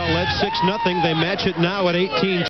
led 6-0. They match it now at 18.